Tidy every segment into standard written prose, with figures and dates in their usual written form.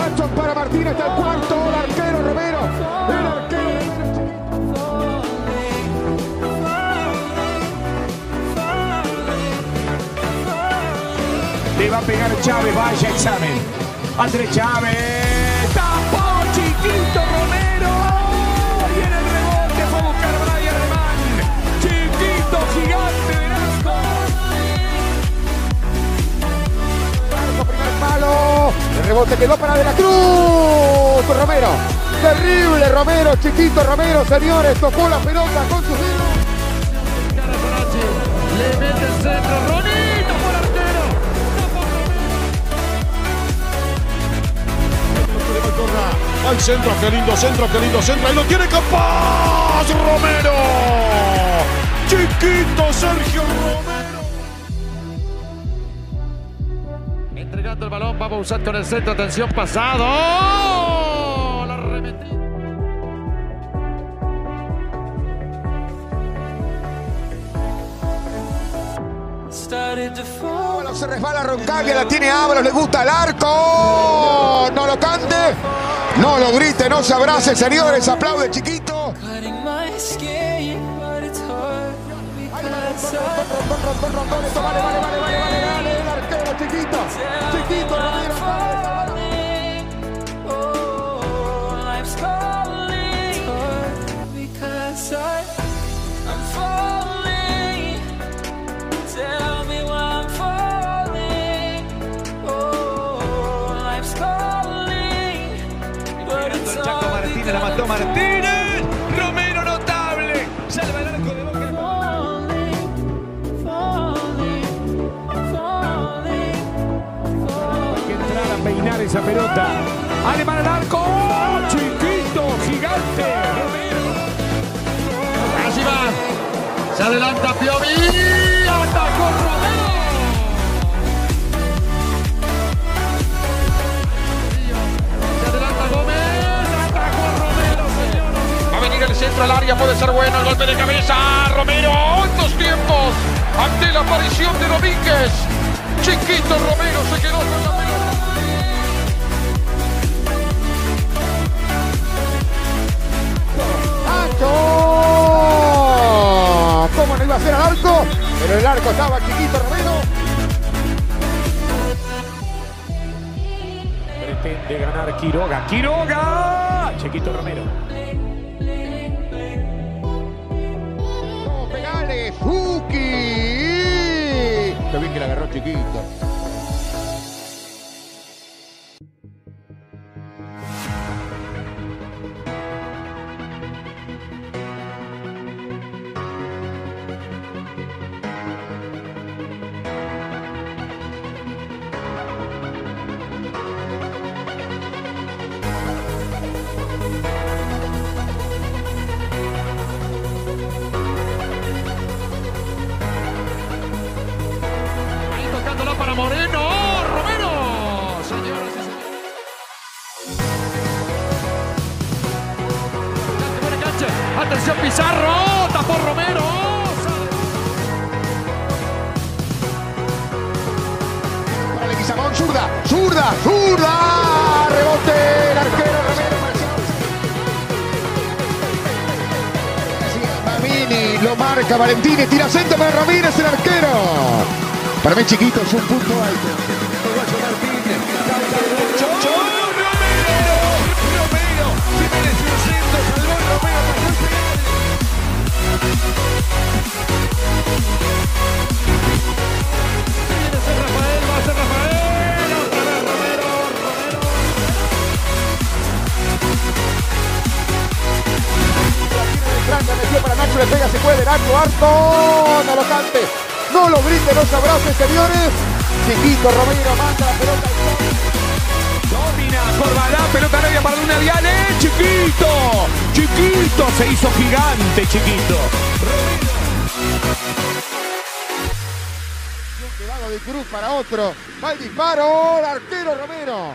Watson para Martínez, está el cuarto, el arquero Romero, el arquero. Le va a pegar Chávez, vaya examen. Andrés Chávez, tapó Chiquito Romero. Y en el rebote fue a buscar Brian Alemán. Chiquito, gigante de Velasco. Primer palo. El rebote quedó para De la Cruz. Romero. Terrible Romero, Chiquito Romero, señores. Tocó la pelota con sus dedos. Le mete el centro, Ronito por arquero. Al centro, qué lindo centro, qué lindo centro. Ahí lo tiene capaz Romero. Chiquito Sergio Romero. Entregando el balón, va a usar con el centro, atención, pasado. ¡Oh! La arremetida. Ábalos se resbala Roncaglia, la tiene Ábalos, le gusta el arco. No lo cante, no lo grite, no se abrace, señores. Aplaude Chiquito. Vale, el arquero Chiquito. Chiquito Romero. La mató Martínez, Romero notable, salva el arco de Boca. Hay que entrar a peinar esa pelota. Alemán al arco, ¡oh! Chiquito, gigante, Romero. Así va, se adelanta Piovi, atacó Romero. El centro al área puede ser bueno, el golpe de cabeza, Romero, otros tiempos, ante la aparición de Domínguez, Chiquito Romero se quedó con la pelota. ¡Nacho! ¿Cómo no iba a ser al arco? Pero el arco estaba Chiquito Romero. Pretende ganar Quiroga. ¡Quiroga! Chiquito Romero. ¡Fuki! Qué bien que la agarró Chiquito. Para Moreno, Romero, señoras y señores. Buena cancha, atención Pizarro, tapó Romero. Para Leguizamón, zurda, zurda, zurda. Rebote, el arquero Romero. Mamini lo marca Valentini, tira centro para Ramírez, el arquero. Para mí Chiquito es un punto alto. Romero, Jiménez el centro, salvó Romero. Viene a ser Rafael, va a ser Rafael, otra vez Romero. La metió para Nacho, le pega, se puede, Nacho, harto, no lo cante. No lo grite, no se abrace, señores. Chiquito Romero manda la pelota al fondo. Domina Corbalá, pelota media para Luna Viale. Chiquito, Chiquito, se hizo gigante, Chiquito. Quedado de Cruz para otro. Va el disparo, el arquero Romero.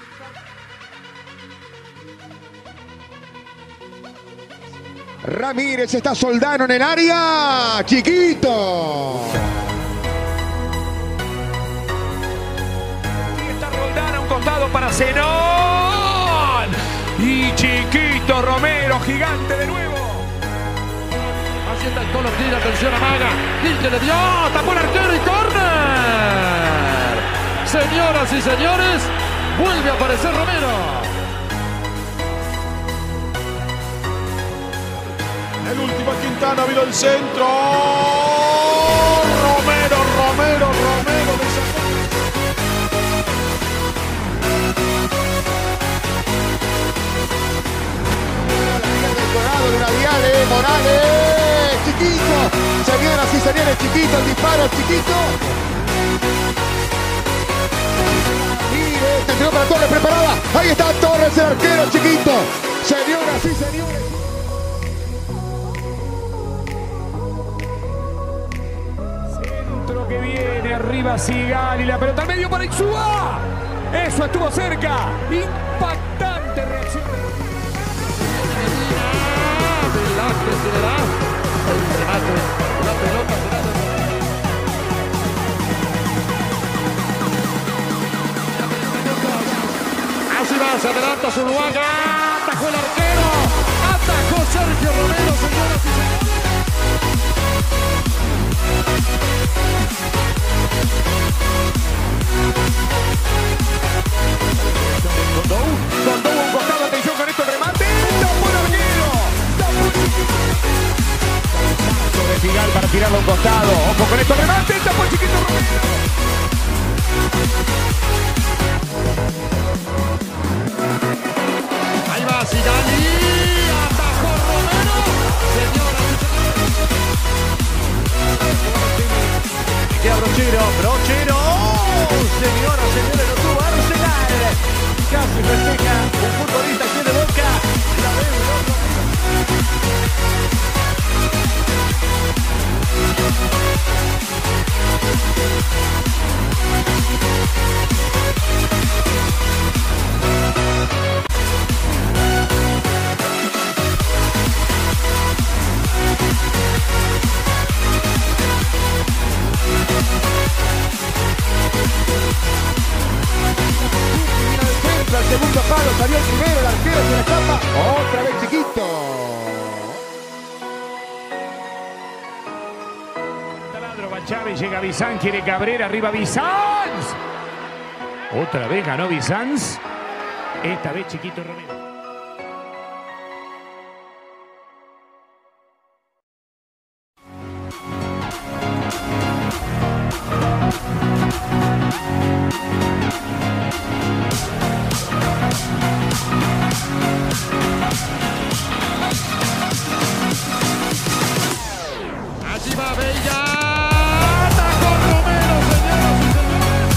Ramírez, está Soldano en el área. Chiquito. Y está Roldán a un costado para Zenón. Y Chiquito Romero, gigante de nuevo. Hacienda el Colo Gil, atención a Maga. Gil que le dio, tapó el arquero y córner. Señoras y señores, vuelve a aparecer Romero. El último Quintana, vino el centro. Romero. Morales, Chiquito, señoras y señores, Chiquito, el disparo, Chiquito. Mire, se tiró para Torres, preparada. Ahí está Torres, el arquero, Chiquito. Señoras y señores. Centro que viene, arriba Sigal y la pelota al medio para Insúa. Eso estuvo cerca. Impactante reacción. Velázquez se le da el remate, la pelota será de... Así va, se adelanta Zuluaga, atajó el arquero, atajó Sergio Romero, señoras y señores. Cuando hubo un costado, atención con esto, el remate, tapó el arquero. Sobre Figal para tirarlo a un costado. Ojo con esto, remate, tapó el Chiquito Romero. Ahí va Sigali, atajó Romero. Señoras y señores. Queda Brochero. Señoras, señores, lo tuvo Arsenal. Casi festeja un futbolista que de Boca. La veo, Al segundo palo salió el primero, el arquero se le escapa. Otra vez Chiquito. Taladro va Chávez, llega Bizán, quiere Cabrera, arriba Bizanz. Otra vez ganó Bizanz. Esta vez Chiquito Romero. Allí va Bella, atajó Romero, señoras y señores.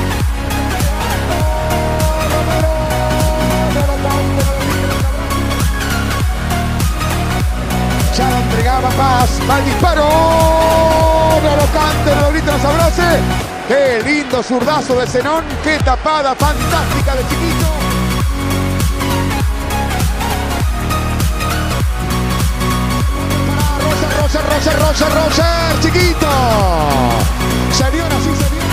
Ya lo entregaba Paz, va el disparo. No lo cante, no lo grite, no se abrace. Qué lindo zurdazo de Zenón, qué tapada fantástica de Chiquito. Roger, Chiquito. Señoras y señores.